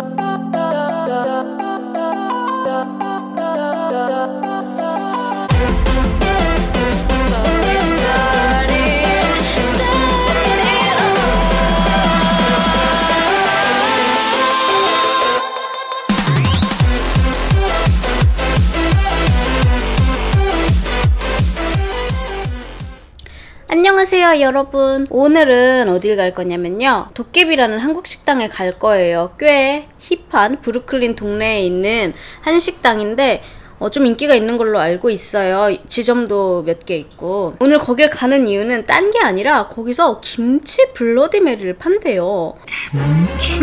안녕하세요 여러분. 오늘은 어딜 갈 거냐면요, 도깨비라는 한국 식당에 갈 거예요. 꽤 힙한 브루클린 동네에 있는 한식당인데 좀 인기가 있는 걸로 알고 있어요. 지점도 몇 개 있고. 오늘 거길 가는 이유는 딴 게 아니라 거기서 김치 블러디메리를 판대요. 김치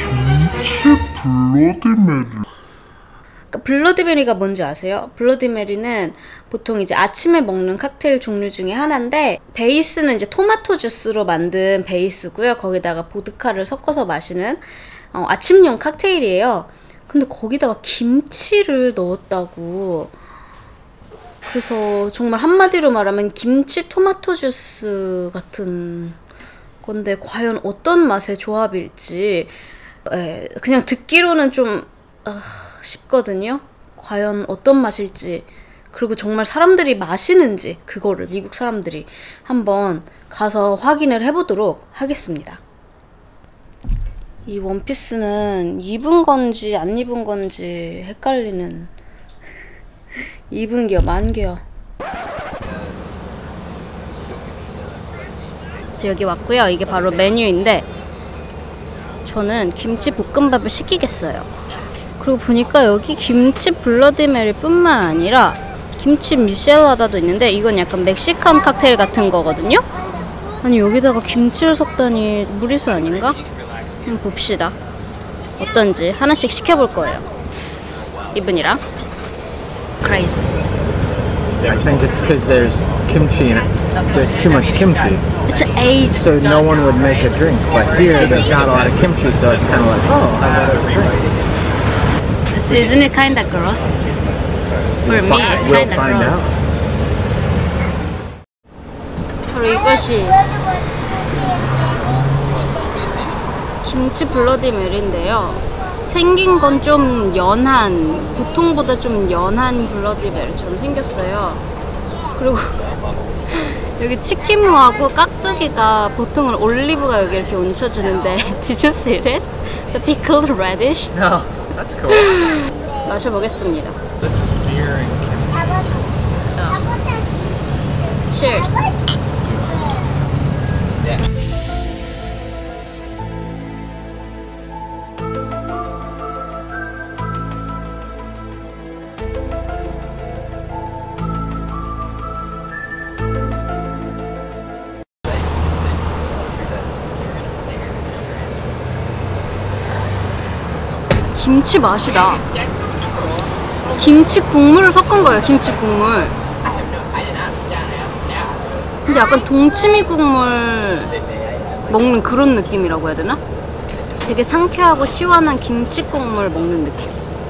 블러디메리. 블러디메리가 뭔지 아세요? 블러디메리는 보통 이제 아침에 먹는 칵테일 종류 중에 하나인데, 베이스는 이제 토마토 주스로 만든 베이스고요. 거기다가 보드카를 섞어서 마시는 아침용 칵테일이에요. 근데 거기다가 김치를 넣었다고. 그래서 정말 한마디로 말하면 김치 토마토 주스 같은 건데, 과연 어떤 맛의 조합일지 그냥 듣기로는 좀 싶거든요. 과연 어떤 맛일지, 그리고 정말 사람들이 마시는지, 그거를 미국 사람들이 한번 가서 확인을 해보도록 하겠습니다. 이 원피스는 입은 건지 안 입은 건지 헷갈리는. 입은겨 만겨. 여기 왔고요. 이게 바로 메뉴인데 저는 김치 볶음밥을 시키겠어요. 그리고 보니까 여기 김치 블러디메리 뿐만 아니라 김치 미셸라다도 있는데, 이건 약간 멕시칸 칵테일 같은 거거든요? 아니 여기다가 김치를 섞다니 무리수 아닌가? 한번 봅시다. 어떤지 하나씩 시켜볼 거예요. 이분이랑. Crazy. I think it's because there's kimchi in it. There's too much kimchi. It's an age. So no one would make a drink. But here they've got a lot of kimchi, so it's kind of like, oh, how about a drink? Isn't it kind of gross? For me, it's kind of gross. 바로 이것이 김치 블러디메리인데요. 생긴 건 좀 연한, 보통보다 좀 연한 블러디메리처럼 생겼어요. 그리고 여기 치킨무하고 깍두기가, 보통은 올리브가 여기 이렇게 얹혀지는데 Did you see this? The pickled radish? No. That's cool. 마셔보겠습니다. This is beer and kimchi. Cheers. Yeah. 김치 맛이다. 김치 국물을 섞은 거예요. 김치 국물. 근데 약간 동치미 국물 먹는 그런 느낌이라고 해야 되나? 되게 상쾌하고 시원한 김치 국물 먹는 느낌.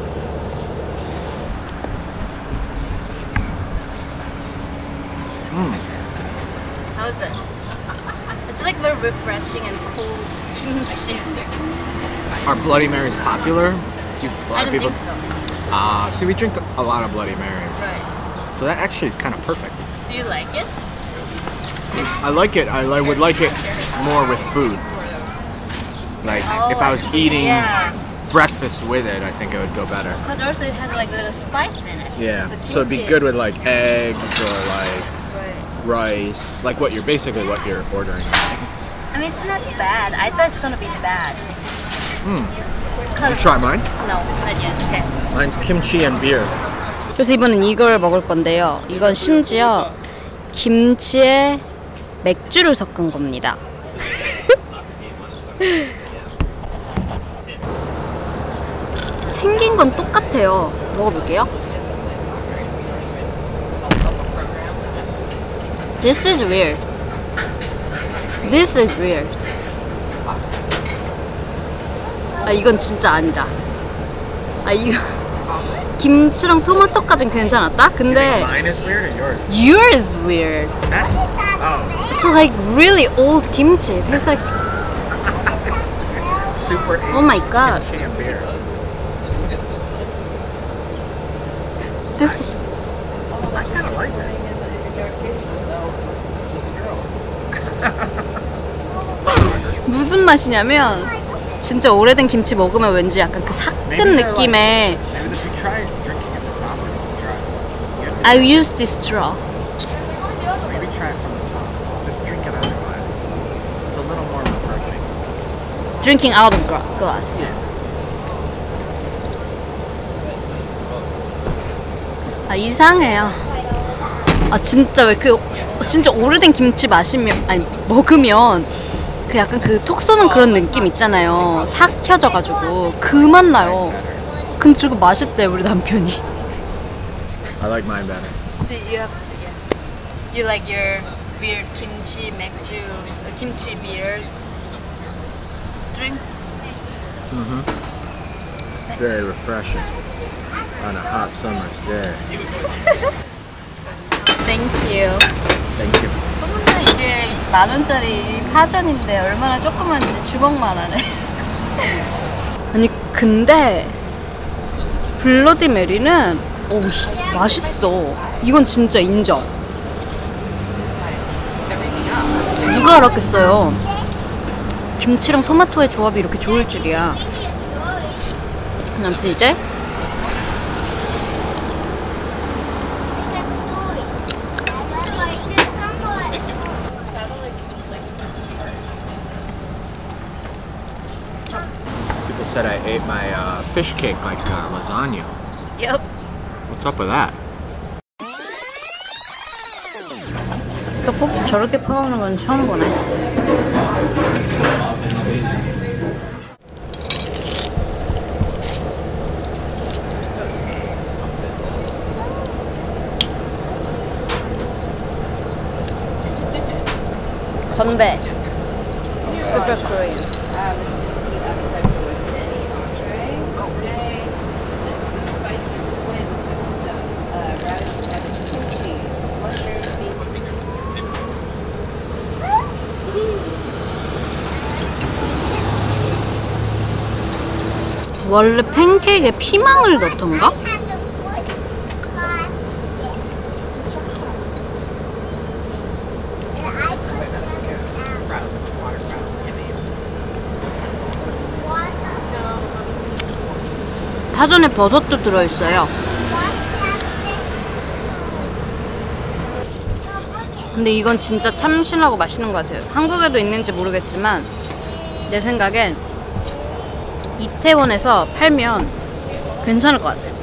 How's it? It's like very refreshing and cold kimchi soup. Are Bloody Marys popular? Do a lot I of don't people? think so. See, we drink a lot of Bloody Marys. Right. So that actually is kind of perfect. Do you like it? I like it. I would like it more with food. Like, if I was eating breakfast with it, I think it would go better. Because also it has like a little spice in it. Yeah. So it'd be good with like eggs or like rice, like what you're ordering. I mean, it's not bad. I thought it's gonna be bad. You try mine? No, not yet. Okay. Mine's kimchi and beer. 그래서 이번엔 이걸 먹을 건데요. 이건 심지어 김치에 맥주를 섞은 겁니다. 생긴 건 똑같아요. 먹어볼게요. This is weird. This is weird. 아, 이건 진짜 아니다. 아, 이거 김치랑 토마토까진 괜찮았다? 근데 Mine is weird or yours? yours is weird. That's It's like really old kimchi. It tastes like it's super. Oh my god. Kimchi and beer. This is I kind of like it. 무슨 맛이냐면 진짜 오래된 김치 먹으면 왠지 약간 그 삭은 느낌의. Maybe if you try drinking at the top, or you try. You have to I use this straw. maybe try it from the top. Just drink it out of the glass. It's a little more refreshing. Drinking out of glass. 아 이상해요. 아 진짜 왜 그 진짜 오래된 김치 마시면 아니 먹으면 그 약간 그 톡 쏘는 그런 느낌 있잖아요. 삭혀져가지고 그 맛 나요. 근데 저거 맛있대 우리 남편이. I like mine better. Do you have you like your weird kimchi 맥주 kimchi beer drink? Very refreshing on a hot summer's day. Thank you. Thank you. 이게 10,000원짜리 파전인데 얼마나 조그만지 주먹만 하네. 아니 근데 블러디 메리는 오 맛있어. 이건 진짜 인정. 누가 알았겠어요. 김치랑 토마토의 조합이 이렇게 좋을 줄이야. 아무튼 이제 People said I ate my fish cake like lasagna. Yep. What's up with that? 떡볶이 저렇게 퍼먹는 건 처음 보네. 건배. Super Korean. 원래 팬케이크에 피망을 넣던가? 파전에 버섯도 들어있어요. 근데 이건 진짜 참신하고 맛있는 것 같아요. 한국에도 있는지 모르겠지만 내 생각엔 이태원에서 팔면 괜찮을 것 같아요.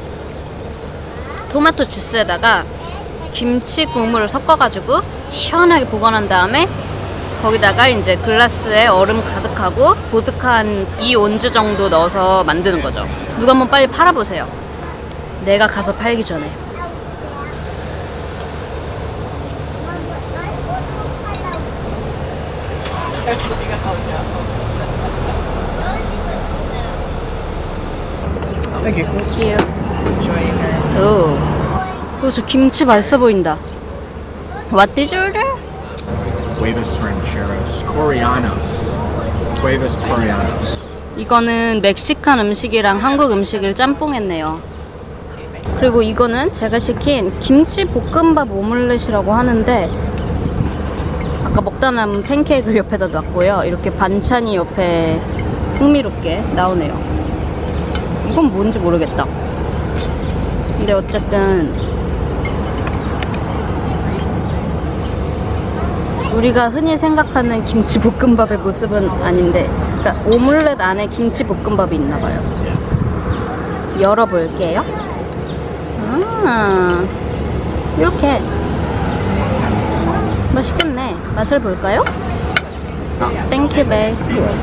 토마토 주스에다가 김치 국물을 섞어가지고 시원하게 보관한 다음에 거기다가 이제 글라스에 얼음 가득하고 보드카 한 2온즈 정도 넣어서 만드는 거죠. 누가 한번 빨리 팔아보세요. 내가 가서 팔기 전에. Thank you. 오, 저 김치 맛있어 보인다. What did you order? Huevos rancheros. Coreanos. Huevos coreanos. 이거는 멕시칸 음식이랑 한국 음식을 짬뽕했네요. 그리고 이거는 제가 시킨 김치 볶음밥 오믈렛이라고 하는데 아까 먹다 남은 팬케이크를 옆에다 놨고요. 이렇게 반찬이 옆에 흥미롭게 나오네요. 이건 뭔지 모르겠다. 근데 어쨌든 우리가 흔히 생각하는 김치볶음밥의 모습은 아닌데, 그러니까 오믈렛 안에 김치볶음밥이 있나봐요. 열어볼게요. 이렇게 맛있겠네. 맛을 볼까요? Thank you, babe.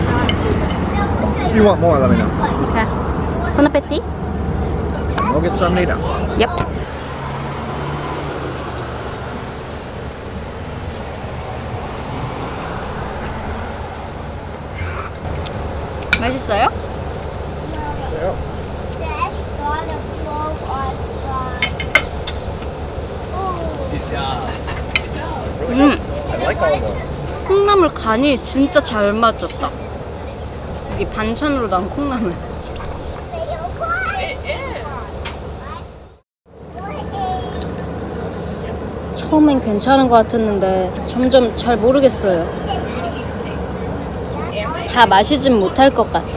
If you want more, let me know. Okay. Bon appétit. We'll get some later. Yep. 맛있어요? I like all of them. 콩나물 간이 진짜 잘 맞았다. 이게 반찬으로 나온 콩나물. 처음엔 괜찮은 것 같았는데 점점 잘 모르겠어요. 다 마시진 못할 것 같아.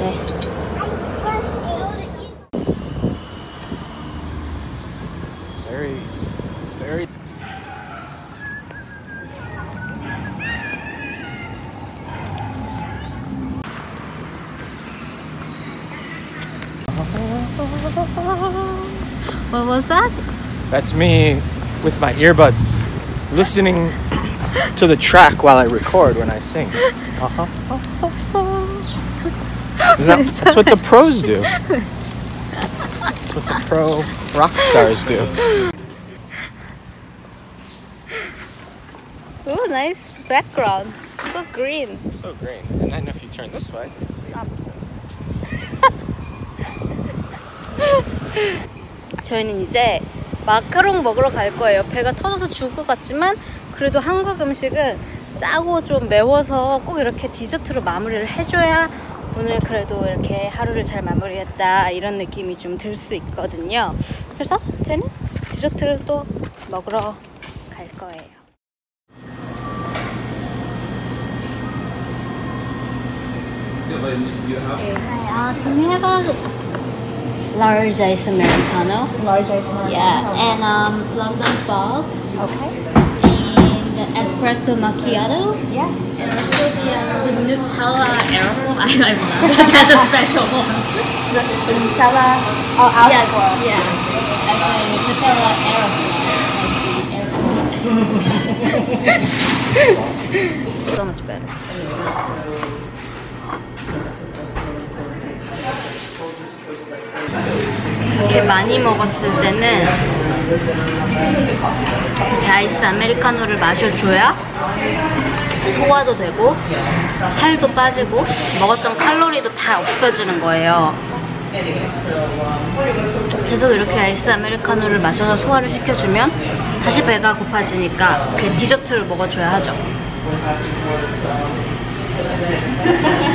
Very. What was that? That's me with my earbuds, listening to the track while I record when I sing. That's what the pros do. That's what the pro rock stars do. Oh, nice background. So green. So green. And then if you turn this way, it's the opposite. 저희는 이제 마카롱 먹으러 갈 거예요. 배가 터져서 죽을 것 같지만 그래도 한국 음식은 짜고 좀 매워서 꼭 이렇게 디저트로 마무리를 해줘야 오늘 그래도 이렇게 하루를 잘 마무리했다 이런 느낌이 좀 들 수 있거든요. 그래서 저는 디저트를 또 먹으러 갈 거예요. Can we have a large ice Americano? Large ice Americano. Yeah, and London fog. Okay. And the espresso macchiato. Yeah. And also the Nutella aeroflow. I don't know. That's a special one. The Nutella. Oh, alcohol. Yeah. Like the Nutella aeroflow. So much better. 이게 많이 먹었을 때는 이렇게 아이스 아메리카노를 마셔줘야 소화도 되고 살도 빠지고 먹었던 칼로리도 다 없어지는 거예요. 계속 이렇게 아이스 아메리카노를 마셔서 소화를 시켜주면 다시 배가 고파지니까 그 디저트를 먹어줘야 하죠.